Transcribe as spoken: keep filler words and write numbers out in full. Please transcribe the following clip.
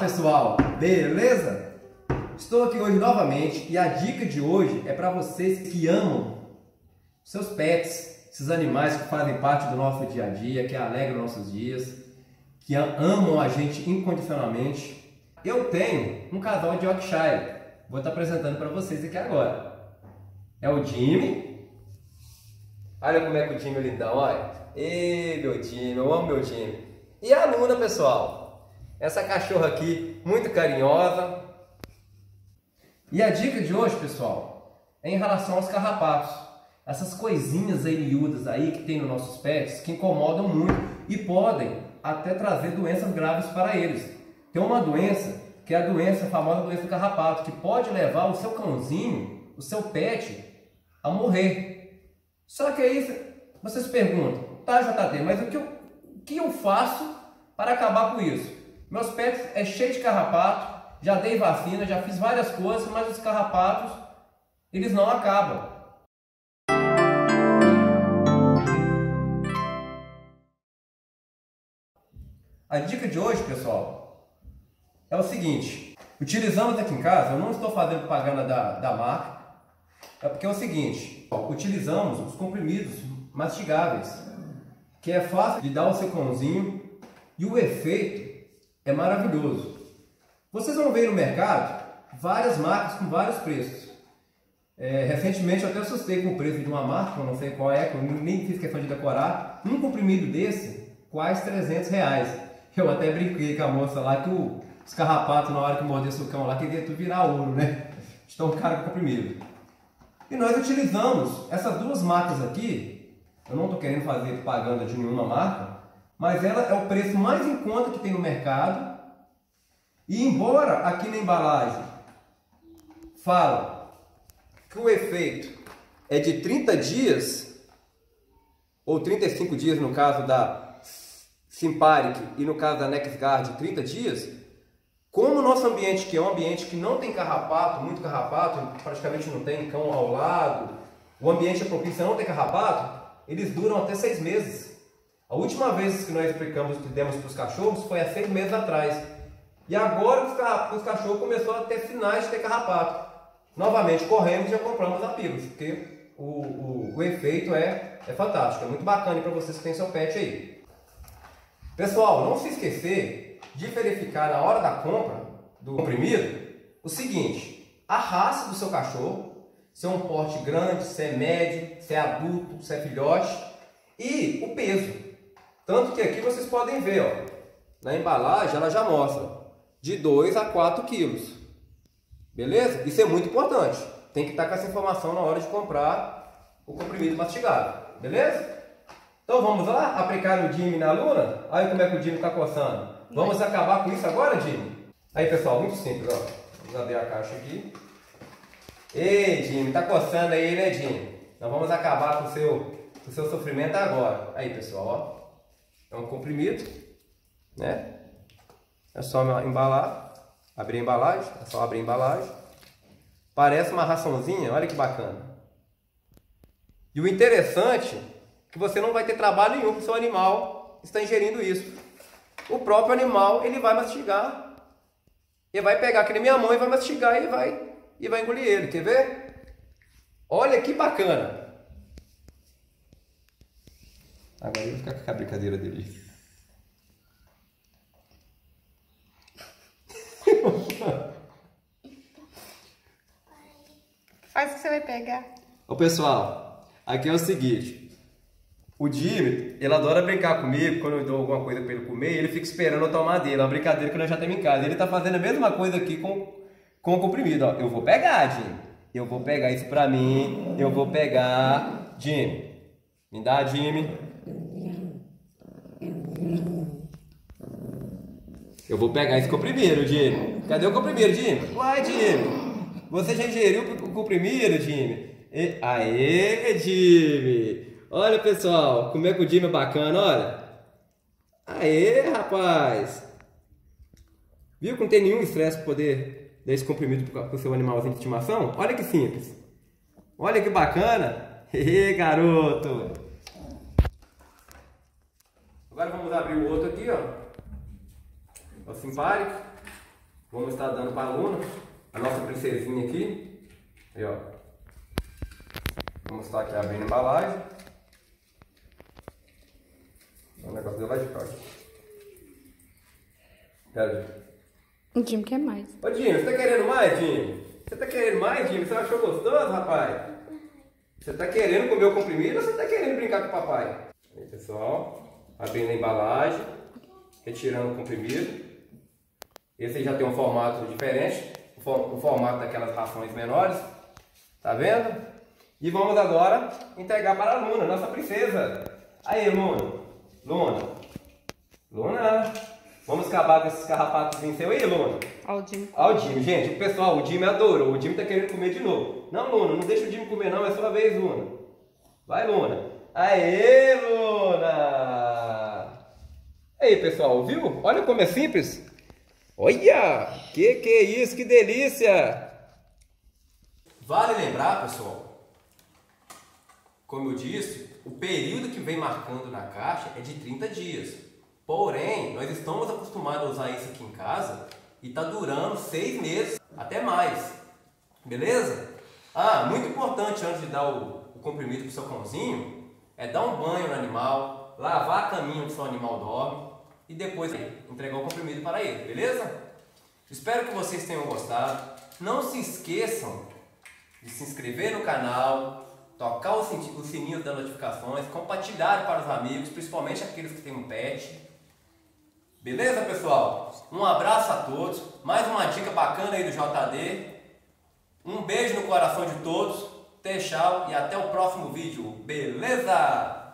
pessoal, beleza? Estou aqui hoje novamente e a dica de hoje é para vocês que amam seus pets, esses animais que fazem parte do nosso dia a dia, que alegram nossos dias, que amam a gente incondicionalmente. Eu tenho um casal de Yorkshire, vou estar apresentando para vocês aqui agora. É o Jimmy. Olha como é que o Jimmy é lindão, olha. Ei, meu Jimmy, eu amo meu Jimmy. E a Luna, pessoal. Essa cachorra aqui, muito carinhosa. E a dica de hoje, pessoal, é em relação aos carrapatos. Essas coisinhas aí miúdas aí que tem nos nossos pets, que incomodam muito e podem até trazer doenças graves para eles. Tem uma doença, que é a doença, a famosa doença do carrapato, que pode levar o seu cãozinho, o seu pet, a morrer. Só que aí vocês perguntam, tá, J T, mas o que eu, o que eu faço para acabar com isso? Meus pets é cheio de carrapato, já dei vacina, já fiz várias coisas, mas os carrapatos, eles não acabam. A dica de hoje, pessoal, é o seguinte. Utilizamos aqui em casa, eu não estou fazendo propaganda da, da marca, é porque é o seguinte, utilizamos os comprimidos mastigáveis, que é fácil de dar ao seu cãozinho e o efeito é maravilhoso. Vocês vão ver no mercado várias marcas com vários preços. É, recentemente eu até assustei com o preço de uma marca, eu não sei qual é, que eu nem fiz questão de decorar. Um comprimido desse, quase trezentos reais. Eu até brinquei com a moça lá que o, os carrapatos, na hora que mordesse o cão lá, queria tudo virar ouro, né? De tão caro que o comprimido. E nós utilizamos essas duas marcas aqui. Eu não estou querendo fazer propaganda de nenhuma marca, mas ela é o preço mais em conta que tem no mercado. E embora aqui na embalagem fala que o efeito é de trinta dias, ou trinta e cinco dias no caso da Simparic e no caso da NexGard trinta dias, como o nosso ambiente, que é um ambiente que não tem carrapato, muito carrapato, praticamente não tem cão ao lado, o ambiente é propício a não ter carrapato, eles duram até seis meses. A última vez que nós aplicamos, que demos para os cachorros, foi há seis meses atrás. E agora os cachorros começaram a ter sinais de ter carrapato. Novamente corremos e já compramos a pílula, porque o, o, o efeito é, é fantástico. É muito bacana para vocês que têm seu pet aí. Pessoal, não se esquecer de verificar na hora da compra do comprimido o seguinte: a raça do seu cachorro, se é um porte grande, se é médio, se é adulto, se é filhote, e o peso. Tanto que aqui vocês podem ver, ó, na embalagem ela já mostra de dois a quatro quilos. Beleza? Isso é muito importante. Tem que estar com essa informação na hora de comprar o comprimido mastigado. Beleza? Então vamos lá aplicar no Jimmy e na Luna? Olha como é que o Jimmy está coçando. Vamos acabar com isso agora, Jimmy? Aí, pessoal, muito simples, ó. Vamos abrir a caixa aqui. Ei, Jimmy, tá coçando aí, né, Jimmy? Nós vamos acabar com o seu, com o seu sofrimento agora. Aí, pessoal, ó. É um comprimido, né? É só embalar, abrir a embalagem, é só abrir a embalagem. Parece uma raçãozinha, olha que bacana. E o interessante é que você não vai ter trabalho nenhum com o seu animal está ingerindo isso. O próprio animal, ele vai mastigar. Ele vai pegar aquele minha mão e vai mastigar e vai, e vai engolir ele, quer ver? Olha que bacana. Agora eu vou ficar com a brincadeira dele. Faz o que você vai pegar. Ô pessoal, aqui é o seguinte. O Jimmy, ele adora brincar comigo. Quando eu dou alguma coisa para ele comer, ele fica esperando eu tomar dele. É uma brincadeira que nós já temos em casa. Ele tá fazendo a mesma coisa aqui com, com o comprimido, ó. Eu vou pegar, Jimmy. Eu vou pegar isso pra mim. Eu vou pegar. Jimmy, me dá, Jimmy. Eu vou pegar esse comprimido, Jimmy. Cadê o comprimido, Jimmy? Uai, Jimmy. Você já ingeriu o comprimido, Jimmy? E... Aê, Jimmy. Olha, pessoal, como é que o Jimmy é bacana, olha. Aê, rapaz. Viu que não tem nenhum estresse para poder dar esse comprimido para o seu animalzinho de estimação? Olha que simples. Olha que bacana. Ê, garoto. Agora vamos abrir o outro aqui, ó. O Simparic. Vamos estar dando para a Luna, a nossa princesinha aqui. Aí, ó. Vamos estar aqui abrindo a embalagem. O negócio dele vai ficar aqui. Pera. O Jimmy quer mais. Ô Jimmy, você tá querendo mais, Jimmy? Você tá querendo mais, Jimmy? Você achou gostoso, rapaz? Você tá querendo comer o comprimido ou você tá querendo brincar com o papai? Aí, pessoal, abrindo a embalagem, retirando o comprimido. Esse aí já tem um formato diferente, o formato daquelas rações menores. Tá vendo? E vamos agora entregar para a Luna, nossa princesa. Aí, Luna. Luna. Luna. Vamos acabar com esses carrapatos em seu aí, Luna. Olha o Jimmy. Olha o Jimmy, gente. O pessoal, o Jimmy adorou. O Jimmy tá querendo comer de novo. Não, Luna, não deixa o Jimmy comer não, é sua vez, Luna. Vai, Luna. Aê, Luna. Aí, pessoal, viu? Olha como é simples. Olha, que que é isso, que delícia. Vale lembrar, pessoal, como eu disse, o período que vem marcando na caixa é de trinta dias. Porém, nós estamos acostumados a usar isso aqui em casa e está durando seis meses, até mais. Beleza? Ah, muito importante antes de dar o, o comprimido para o seu cãozinho, é dar um banho no animal, lavar a caminha onde o seu animal dorme e depois entregar o comprimido para ele, beleza? Espero que vocês tenham gostado. Não se esqueçam de se inscrever no canal, tocar o sininho das notificações, compartilhar para os amigos, principalmente aqueles que têm um pet. Beleza, pessoal? Um abraço a todos. Mais uma dica bacana aí do J D. Um beijo no coração de todos. Até tchau e até o próximo vídeo. Beleza?